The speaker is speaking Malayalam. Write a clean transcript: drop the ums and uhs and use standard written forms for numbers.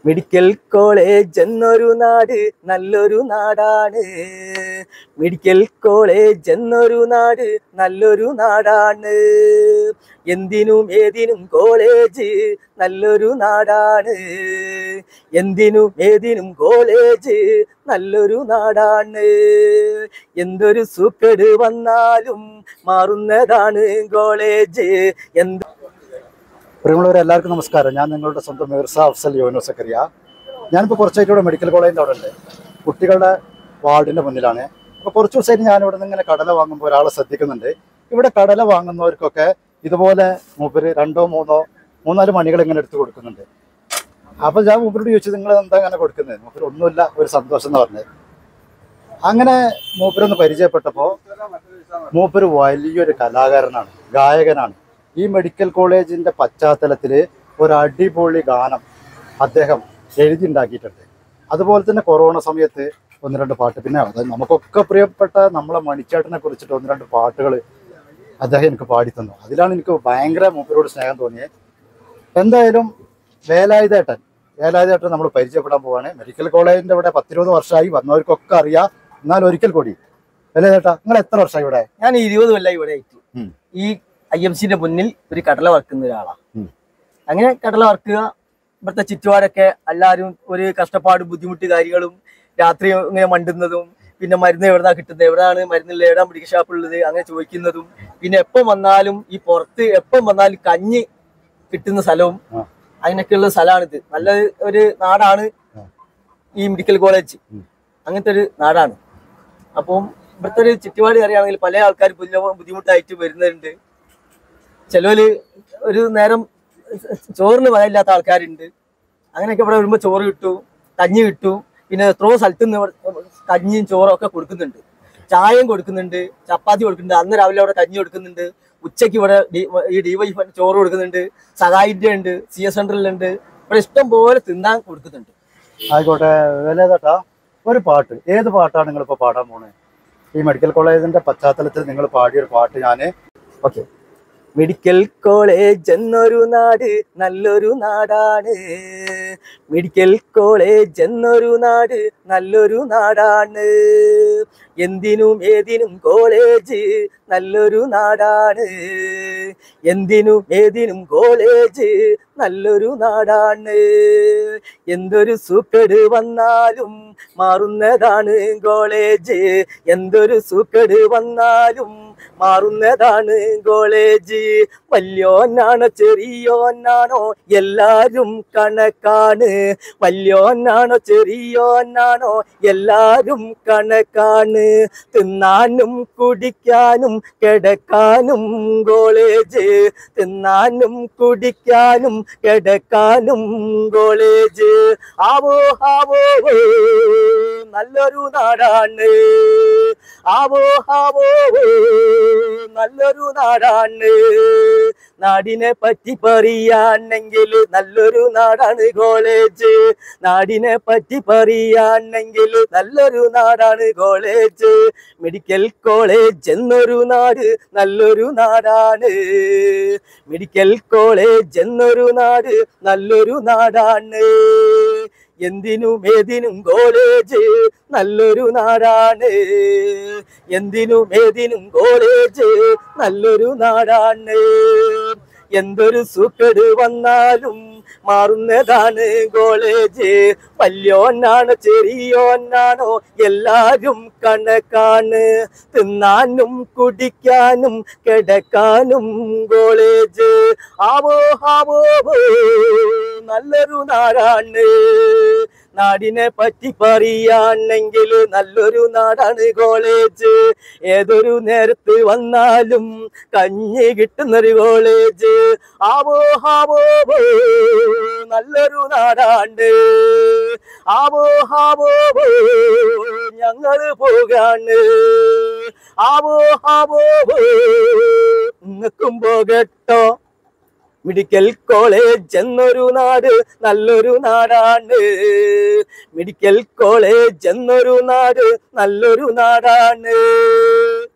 മെഡിക്കൽ കോളേജ് എന്നൊരു നാട് നല്ലൊരു നാടാണ്. മെഡിക്കൽ കോളേജ് എന്നൊരു നാട് നല്ലൊരു നാടാണ്. എന്തിനും ഏതിനും കോളേജ് നല്ലൊരു നാടാണ്. എന്തിനും ഏതിനും കോളേജ് നല്ലൊരു നാടാണ്. എന്തൊരു സൂക്കേട് വന്നാലും മാറുന്നതാണ് കോളേജ്. പ്രിയമുള്ളവരെ, എല്ലാവർക്കും നമസ്കാരം. ഞാൻ നിങ്ങളുടെ സ്വന്തം മിർസ അഫ്സൽ യൂനുസ് സക്കറിയ. ഞാനിപ്പോൾ കുറച്ചായിട്ട് ഇവിടെ മെഡിക്കൽ കോളേജിൻ്റെ അവിടെ ഉണ്ട്, കുട്ടികളുടെ വാർഡിൻ്റെ മുന്നിലാണ്. അപ്പോൾ കുറച്ച് ദിവസമായിട്ട് ഞാൻ ഇവിടെ നിന്ന് ഇങ്ങനെ കടല വാങ്ങുമ്പോൾ ഒരാളെ ശ്രദ്ധിക്കുന്നുണ്ട്. ഇവിടെ കടല വാങ്ങുന്നവർക്കൊക്കെ ഇതുപോലെ മൂപ്പര് 2-3-4 മണികൾ ഇങ്ങനെ എടുത്ത് കൊടുക്കുന്നുണ്ട്. അപ്പോൾ ഞാൻ മൂപ്പരോട് ചോദിച്ചു, നിങ്ങൾ എന്താ അങ്ങനെ കൊടുക്കുന്നത്? മൂപ്പര് ഒന്നുമില്ല, ഒരു സന്തോഷം എന്ന് പറഞ്ഞത്. അങ്ങനെ മൂപ്പരൊന്ന് പരിചയപ്പെട്ടപ്പോൾ മൂപ്പര് വലിയൊരു കലാകാരനാണ്, ഗായകനാണ്. ഈ മെഡിക്കൽ കോളേജിൻ്റെ പശ്ചാത്തലത്തിൽ ഒരു അടിപൊളി ഗാനം അദ്ദേഹം എഴുതിയുണ്ടാക്കിയിട്ടുണ്ട്. അതുപോലെ തന്നെ കൊറോണ സമയത്ത് 1-2 പാട്ട്, പിന്നെ നമുക്കൊക്കെ പ്രിയപ്പെട്ട നമ്മളെ മണിച്ചേട്ടനെ കുറിച്ചിട്ട് 1-2 പാട്ടുകൾ അദ്ദേഹം എനിക്ക് പാടിത്തന്നു. അതിലാണ് എനിക്ക് ഭയങ്കര മൂപ്പരോട് സ്നേഹം തോന്നിയത്. എന്തായാലും വേലായുധേട്ടൻ നമ്മൾ പരിചയപ്പെടാൻ പോവാണ്. മെഡിക്കൽ കോളേജിൻ്റെ ഇവിടെ 10-20 വർഷമായി, വന്നവർക്കൊക്കെ അറിയാം. എന്നാൽ ഒരിക്കൽ കൂടി വേലായുധേട്ടാ, നിങ്ങൾ എത്ര വർഷമായി ഇവിടെ? ഞാൻ 20 കൊല്ലം ഇവിടെ ആയിട്ട് ഈ IMCന്റെ മുന്നിൽ ഒരു കടല വറുക്കുന്ന ഒരാളാണ്. അങ്ങനെ കടല വറുക്കുക, ഇവിടുത്തെ ചുറ്റുപാടൊക്കെ എല്ലാവരും ഒരു കഷ്ടപ്പാടും ബുദ്ധിമുട്ട് കാര്യങ്ങളും, രാത്രി ഇങ്ങനെ മണ്ടുന്നതും, പിന്നെ മരുന്ന് എവിടെന്നാ കിട്ടുന്നത്, എവിടെയാണ് മരുന്നില്ല, എവിടെയാണ് മെഡിക്കൽ ഷാപ്പുള്ളത്, അങ്ങനെ ചോദിക്കുന്നതും, പിന്നെ എപ്പം വന്നാലും ഈ പുറത്ത് എപ്പം വന്നാലും കഞ്ഞി കിട്ടുന്ന സ്ഥലവും അങ്ങനെയൊക്കെയുള്ള സ്ഥലമാണിത്. നല്ല ഒരു നാടാണ് ഈ മെഡിക്കൽ കോളേജ്, അങ്ങനത്തെ ഒരു നാടാണ്. അപ്പം ഇവിടുത്തെ ഒരു ചുറ്റുപാട് അറിയാമെങ്കിൽ പല ആൾക്കാർ ബുദ്ധിമുട്ടായിട്ട് വരുന്നുണ്ട്. ചിലവര് ഒരു നേരം ചോറിന് വകയില്ലാത്ത ആൾക്കാരുണ്ട്. അങ്ങനെയൊക്കെ ഇവിടെ വരുമ്പോൾ ചോറ് കിട്ടും, കഞ്ഞി കിട്ടും, പിന്നെ എത്രയോ സ്ഥലത്ത് നിന്ന് കഞ്ഞിയും ചോറും ഒക്കെ കൊടുക്കുന്നുണ്ട്. ചായയും കൊടുക്കുന്നുണ്ട്, ചപ്പാത്തി കൊടുക്കുന്നുണ്ട്, അന്ന് രാവിലെ അവിടെ കഞ്ഞി കൊടുക്കുന്നുണ്ട്, ഉച്ചയ്ക്ക് ഇവിടെ ഈ DY ചോറ് കൊടുക്കുന്നുണ്ട്, സഹായിൻ്റെ ഉണ്ട്, CS സെന്ററിലുണ്ട്. ഇവിടെ ഇഷ്ടം പോലെ തിന്നാൻ കൊടുക്കുന്നുണ്ട്. ആയിക്കോട്ടെ വേലായുധേട്ടാ, ഒരു പാട്ട്, ഏത് പാട്ടാണ് നിങ്ങളിപ്പോൾ പാടാൻ പോണത്? ഈ മെഡിക്കൽ കോളേജിൻ്റെ പശ്ചാത്തലത്തിൽ നിങ്ങൾ പാടിയൊരു പാട്ട് ഞാൻ ഓക്കെ. മെഡിക്കൽ കോളേജ് എന്നൊരു നാട് നല്ലൊരു നാടാണ്. മെഡിക്കൽ കോളേജ് എന്നൊരു നാട് നല്ലൊരു നാടാണ്. എന്തിനും ഏതിനും കോളേജ് നല്ലൊരു നാടാണ്. എന്തിനും ഏതിനും കോളേജ് നല്ലൊരു നാടാണ്. എന്തൊരു സൂക്കേട് വന്നാലും മാറുന്നതാണ് കോളേജ്. എന്തൊരു സൂക്കേട് വന്നാലും മാറുന്നതാണ് കോളേജ്. വല്യോനാണോ ചെറിയോനാണോ എല്ലാരും കണക്കാണ്. വല്യോനാണോ ചെറിയോനാണോ എല്ലാരും കണക്കാണ്. തിന്നാനും കുടിക്കാനും കിടക്കാനും കോളേജ്. തിന്നാനും കുടിക്കാനും കിടക്കാനും കോളേജ്. ആവോ ആവോ നല്ലൊരു നാടാണ്. ആവോ ആവോ നല്ലൊരു നാടാണ്. നാടിനെ പറ്റി പറയാണെങ്കിൽ നല്ലൊരു നാടാണ് കോളേജ്. നാടിനെ പറ്റി പറയാണെങ്കിൽ നല്ലൊരു നാടാണ് കോളേജ്. മെഡിക്കൽ കോളേജ് എന്നൊരു നാട് നല്ലൊരു നാടാണ്. മെഡിക്കൽ കോളേജ് എന്നൊരു നാട് നല്ലൊരു നാടാണ്. എന്തിനും ഏതിനും കോളേജ് നല്ലൊരു നാടാണ്. എന്തിനും ഏതിനും കോളേജ് നല്ലൊരു നാടാണ്. എന്തൊരു സൂക്കേട് വന്നാലും മാറുന്നതാണ് കോളേജ്. വല്യോനാണോ ചെറിയോനാണോ എല്ലാരും കണക്കാണ്. തിന്നാനും കുടിക്കാനും കിടക്കാനും കോളേജ്. ആവോ ആവോ നല്ലൊരു നാടാണ്. നാടിനെ പറ്റി പറയാണെങ്കിൽ നല്ലൊരു നാടാണ് കോളേജ്. ഏതൊരു നേരത്ത് വന്നാലും കഞ്ഞി കിട്ടുന്നൊരു കോളേജ്. ആവോ ആവോ നല്ലൊരു നാടാണ്. ആവോ ആവോ ഞങ്ങള് പോകാണ്. ആവോ ആവോ നിങ്ങൾക്കും പോകട്ടോ. മെഡിക്കൽ കോളേജ് എന്നൊരു നാട് നല്ലൊരു നാടാണ്. മെഡിക്കൽ കോളേജ് എന്നൊരു നാട് നല്ലൊരു നാടാണ്.